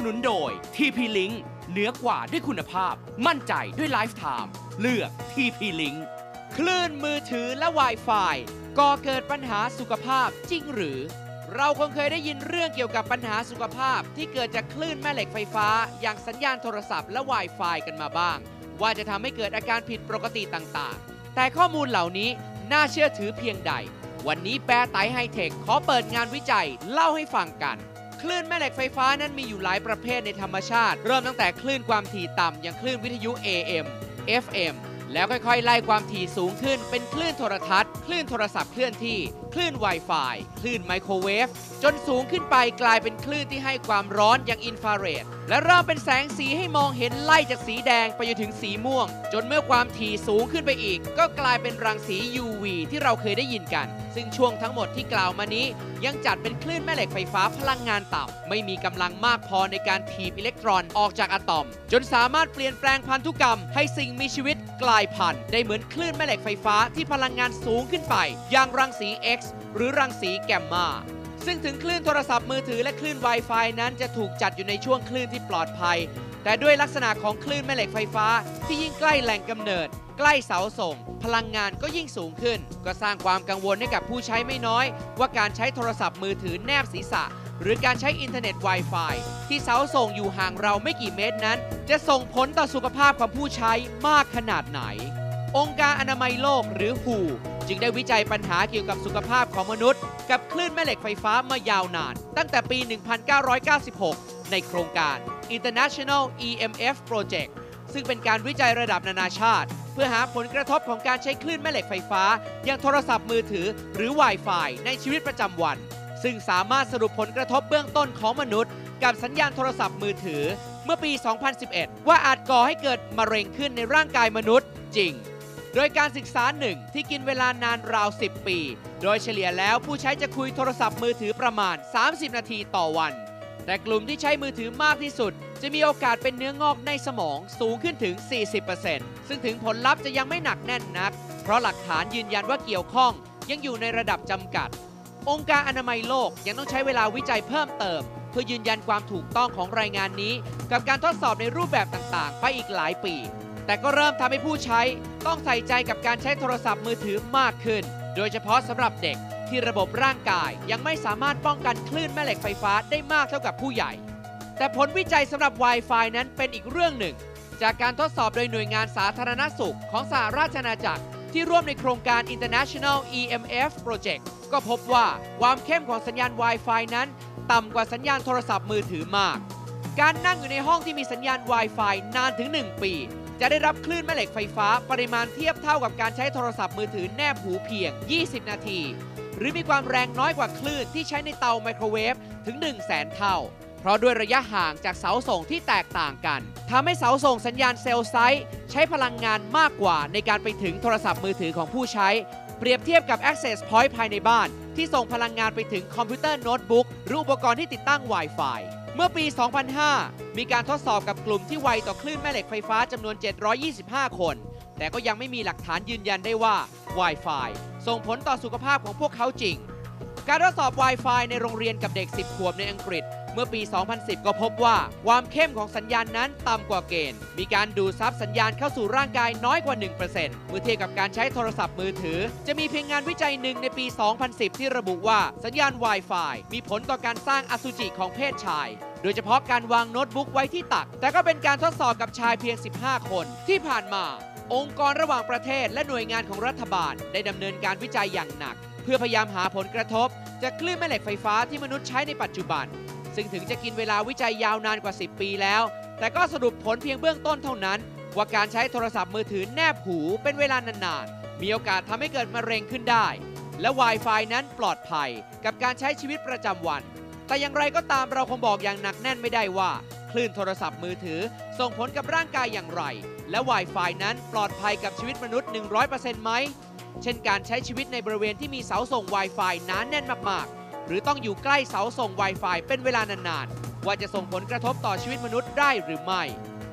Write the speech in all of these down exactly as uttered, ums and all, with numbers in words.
นุนโดย ที พี Link เหนือกว่าด้วยคุณภาพมั่นใจด้วยไลฟ์ไทม์เลือก ที พี Link คลื่นมือถือและ Wi-Fi ก่อเกิดปัญหาสุขภาพจริงหรือเราคงเคยได้ยินเรื่องเกี่ยวกับปัญหาสุขภาพที่เกิดจากคลื่นแม่เหล็กไฟฟ้าอย่างสัญญาณโทรศัพท์และ Wi-Fi กันมาบ้างว่าจะทำให้เกิดอาการผิดปกติต่างๆแต่ข้อมูลเหล่านี้น่าเชื่อถือเพียงใดวันนี้แปรไตไฮเทคขอเปิดงานวิจัยเล่าให้ฟังกันคลื่นแม่เหล็กไฟฟ้านั้นมีอยู่หลายประเภทในธรรมชาติเริ่มตั้งแต่คลื่นความถี่ต่ำอย่างคลื่นวิทยุ เอ เอ็ม เอฟ เอ็ม แล้วค่อยๆไล่ความถี่สูงขึ้นเป็นคลื่นโทรทัศน์คลื่นโทรศัพท์เคลื่อนที่คลื่น Wi-Fi คลื่นไมโครเวฟจนสูงขึ้นไปกลายเป็นคลื่นที่ให้ความร้อนอย่างอินฟราเรดและเริ่มเป็นแสงสีให้มองเห็นไล่จากสีแดงไปจนถึงสีม่วงจนเมื่อความถี่สูงขึ้นไปอีกก็กลายเป็นรังสี ยู วี ที่เราเคยได้ยินกันซึ่งช่วงทั้งหมดที่กล่าวมานี้ยังจัดเป็นคลื่นแม่เหล็กไฟฟ้าพลังงานต่ำไม่มีกำลังมากพอในการถีบอิเล็กตรอนออกจากอะตอมจนสามารถเปลี่ยนแปลงพันธุกรรมให้สิ่งมีชีวิตกลายพันธุ์ได้เหมือนคลื่นแม่เหล็กไฟฟ้าที่พลังงานสูงขึ้นไปอย่างรังสี X หรือรังสีแกมมาซึ่งถึงคลื่นโทรศัพท์มือถือและคลื่น Wi-Fi นั้นจะถูกจัดอยู่ในช่วงคลื่นที่ปลอดภัยแต่ด้วยลักษณะของคลื่นแม่เหล็กไฟฟ้าที่ยิ่งใกล้แหล่งกำเนิดใกล้เสาส่งพลังงานก็ยิ่งสูงขึ้นก็สร้างความกังวลให้กับผู้ใช้ไม่น้อยว่าการใช้โทรศัพท์มือถือแนบศีรษะหรือการใช้อินเทอร์เน็ต Wi-Fi ที่เสาส่งอยู่ห่างเราไม่กี่เมตรนั้นจะส่งผลต่อสุขภาพของผู้ใช้มากขนาดไหนองค์การอนามัยโลกหรือ ดับเบิลยู เอช โอ จึงได้วิจัยปัญหาเกี่ยวกับสุขภาพของมนุษย์กับคลื่นแม่เหล็กไฟฟ้ามายาวนานตั้งแต่ปี หนึ่งพันเก้าร้อยเก้าสิบหก ในโครงการ International อี เอ็ม เอฟ Project ซึ่งเป็นการวิจัยระดับนานาชาติเพื่อหาผลกระทบของการใช้คลื่นแม่เหล็กไฟฟ้าอย่างโทรศัพท์มือถือหรือ Wi-Fi ในชีวิตประจำวันซึ่งสามารถสรุปผลกระทบเบื้องต้นของมนุษย์กับสัญญาณโทรศัพท์มือถือเมื่อปี สองพันสิบเอ็ด ว่าอาจก่อให้เกิดมะเร็งขึ้นในร่างกายมนุษย์จริงโดยการศึกษาหนึ่งที่กินเวลานานราว สิบ ปีโดยเฉลี่ยแล้วผู้ใช้จะคุยโทรศัพท์มือถือประมาณ สามสิบ นาทีต่อวันแต่กลุ่มที่ใช้มือถือมากที่สุดจะมีโอกาสเป็นเนื้องอกในสมองสูงขึ้นถึง สี่สิบเปอร์เซ็นต์ ซึ่งถึงผลลัพธ์จะยังไม่หนักแน่นนักเพราะหลักฐานยืนยันว่าเกี่ยวข้องยังอยู่ในระดับจำกัดองค์การอนามัยโลกยังต้องใช้เวลาวิจัยเพิ่มเติมเพื่อยืนยันความถูกต้องของรายงานนี้กับการทดสอบในรูปแบบต่างๆไปอีกหลายปีแต่ก็เริ่มทำให้ผู้ใช้ต้องใส่ใจกับการใช้โทรศัพท์มือถือมากขึ้นโดยเฉพาะสำหรับเด็กที่ระบบร่างกายยังไม่สามารถป้องกันคลื่นแม่เหล็กไฟฟ้าได้มากเท่ากับผู้ใหญ่แต่ผลวิจัยสำหรับ Wi-Fi นั้นเป็นอีกเรื่องหนึ่งจากการทดสอบโดยหน่วยงานสาธารณสุขของสหราชอาณาจักรที่ร่วมในโครงการ International อี เอ็ม เอฟ Project ก็พบว่าความเข้มของสัญญาณ Wi-Fi นั้นต่ำกว่าสัญญาณโทรศัพท์มือถือมากการนั่งอยู่ในห้องที่มีสัญญาณ Wi-Fi นานถึงหนึ่งปีจะได้รับคลื่นแม่เหล็กไฟฟ้าปริมาณเทียบเท่ากับการใช้โทรศัพท์มือถือแนบหูเพียง ยี่สิบ นาทีหรือมีความแรงน้อยกว่าคลื่นที่ใช้ในเตาไมโครเวฟถึง หนึ่งแสน เท่าเพราะด้วยระยะห่างจากเสาส่งที่แตกต่างกันทำให้เสาส่งสัญญาณเซลล์ไซต์ใช้พลังงานมากกว่าในการไปถึงโทรศัพท์มือถือของผู้ใช้เปรียบเทียบกับ Access Point ภายในบ้านที่ส่งพลังงานไปถึงคอมพิวเตอร์โน้ตบุ๊กหรืออุปกรณ์ที่ติดตั้ง Wi-Fi เมื่อปี สองพันห้า มีการทดสอบกับกลุ่มที่ไวต่อคลื่นแม่เหล็กไฟฟ้าจำนวน เจ็ดร้อยยี่สิบห้า คนแต่ก็ยังไม่มีหลักฐานยืนยันได้ว่า Wi-Fi ส่งผลต่อสุขภาพของพวกเขาจริงการทดสอบ Wi-Fi ในโรงเรียนกับเด็ก สิบ ขวบในอังกฤษเมื่อปี สองพันสิบ ก็พบว่าความเข้มของสัญญาณนั้นต่ำกว่าเกณฑ์มีการดูดซับสัญญาณเข้าสู่ร่างกายน้อยกว่า หนึ่งเปอร์เซ็นต์ เมื่อเทียบกับการใช้โทรศัพท์มือถือจะมีเพียงงานวิจัยหนึ่งในปี สองพันสิบ ที่ระบุว่าสัญญาณ Wi-Fi มีผลต่อการสร้างอสุจิของเพศชายโดยเฉพาะการวางโน้ตบุ๊กไว้ที่ตักแต่ก็เป็นการทดสอบกับชายเพียง สิบห้า คนที่ผ่านมาองค์กรระหว่างประเทศและหน่วยงานของรัฐบาลได้ดำเนินการวิจัยอย่างหนักเพื่อพยายามหาผลกระทบจากคลื่นแม่เหล็กไฟฟ้าที่มนุษย์ใช้ในปัจจุบันซึ่งถึงจะกินเวลาวิจัยยาวนานกว่า สิบ ปีแล้วแต่ก็สรุปผลเพียงเบื้องต้นเท่านั้นว่าการใช้โทรศัพท์มือถือแนบหูเป็นเวลานานๆมีโอกาสทำให้เกิดมะเร็งขึ้นได้และ Wi-Fi นั้นปลอดภัยกับการใช้ชีวิตประจำวันแต่อย่างไรก็ตามเราคงบอกอย่างหนักแน่นไม่ได้ว่าคลื่นโทรศัพท์มือถือส่งผลกับร่างกายอย่างไรและ Wi-Fi นั้นปลอดภัยกับชีวิตมนุษย์ หนึ่งร้อยเปอร์เซ็นต์ ไหมเช่นการใช้ชีวิตในบริเวณที่มีเสาส่ง Wi-Fi หนาแน่นมากๆหรือต้องอยู่ใกล้เสาส่ง Wi-Fi เป็นเวลานานๆว่าจะส่งผลกระทบต่อชีวิตมนุษย์ได้หรือไม่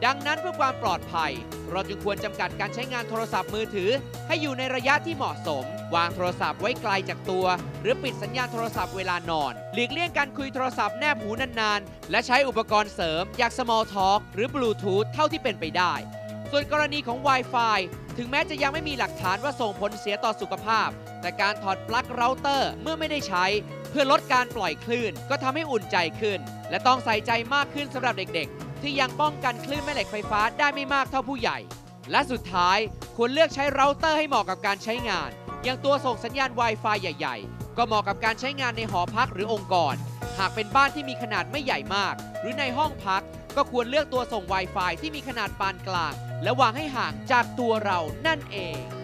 ดังนั้นเพื่อความปลอดภัยเราจึงควรจำกัดการใช้งานโทรศัพท์มือถือให้อยู่ในระยะที่เหมาะสมวางโทรศัพท์ไว้ไกลจากตัวหรือปิดสัญญาณโทรศัพท์เวลานอนหลีกเลี่ยงการคุยโทรศัพท์แนบหูนานๆและใช้อุปกรณ์เสริมอย่าง Small Talk หรือ Bluetooth เท่าที่เป็นไปได้ส่วนกรณีของ Wi-Fi ถึงแม้จะยังไม่มีหลักฐานว่าส่งผลเสียต่อสุขภาพแต่การถอดปลั๊กเราเตอร์เมื่อไม่ได้ใช้เพื่อลดการปล่อยคลื่นก็ทำให้อุ่นใจขึ้นและต้องใส่ใจมากขึ้นสำหรับเด็กๆที่ยังป้องกันคลื่นแม่เหล็กไฟฟ้าได้ไม่มากเท่าผู้ใหญ่และสุดท้ายควรเลือกใช้เราเตอร์ให้เหมาะกับการใช้งานอย่างตัวส่งสัญญาณ Wi-Fi ใหญ่ๆก็เหมาะกับการใช้งานในหอพักหรือองค์กรหากเป็นบ้านที่มีขนาดไม่ใหญ่มากหรือในห้องพักก็ควรเลือกตัวส่ง Wi-Fi ที่มีขนาดปานกลางและวางให้ห่างจากตัวเรานั่นเอง